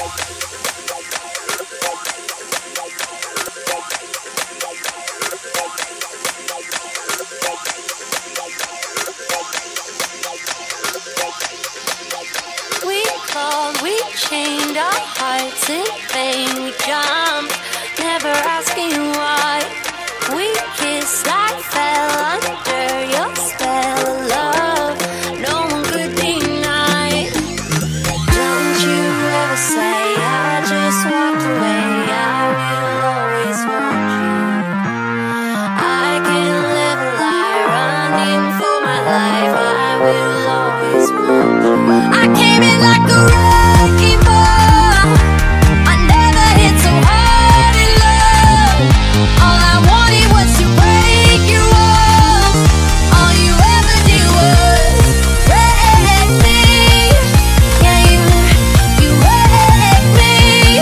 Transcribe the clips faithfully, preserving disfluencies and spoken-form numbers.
We called, we chained our hearts in vain. We jumped, never asking why. We kissed like fell under your spell of love. No one could deny. Don't you ever say I just walked away. I will always want you. I can't live a lie, running for my life. I will always want you. I came in like a wrecking ball. I never hit so hard in love. All I wanted was to break your walls. All you ever did was wreck me. Yeah, you, you wrecked me.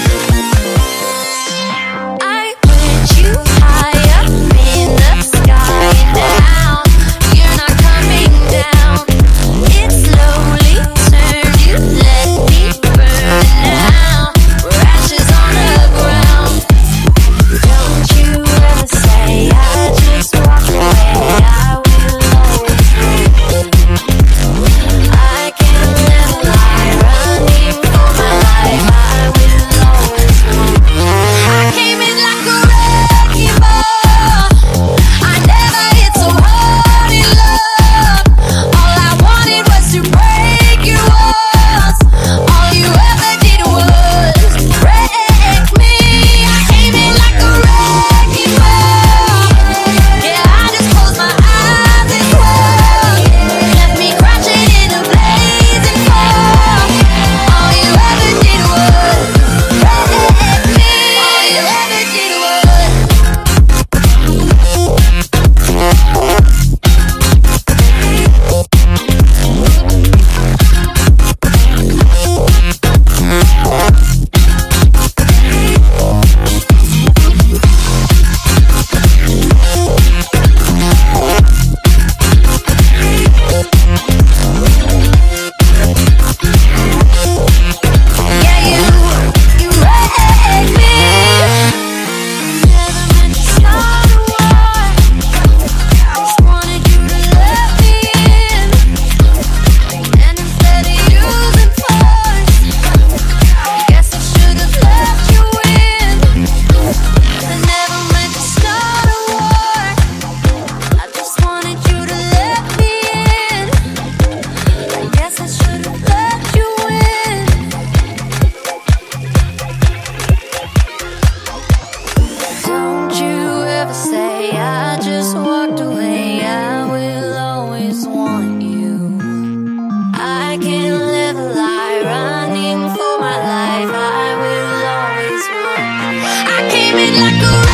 I put you high up in the sky. Now you're not coming down. It slowly turned, you let me burn now. We're ashes on the ground. Don't you ever say I just walked away. I will always wait. I can't live a lie, running for my life. I will always wait. I came in like a wrecking ball. I never hit so hard in love. All I wanted was to break your walls. All you ever did was wreck me. I came in like a wrecking ball. Yeah, I just closed my eyes and swore. Left me crashing in a blazing fall. All you ever did was wreck me. All you ever did was. Yeah, you, you wrecked me. Never meant to start a war. I just wanted you to let me in. And instead of using force, I guess I should have left you in. I never meant to start a war. I just wanted you to let me in. I guess I should have left you in. Don't you ever say I just walked away. I will always want you. I can't live a lie, running for my life. I will always want you. I came in like a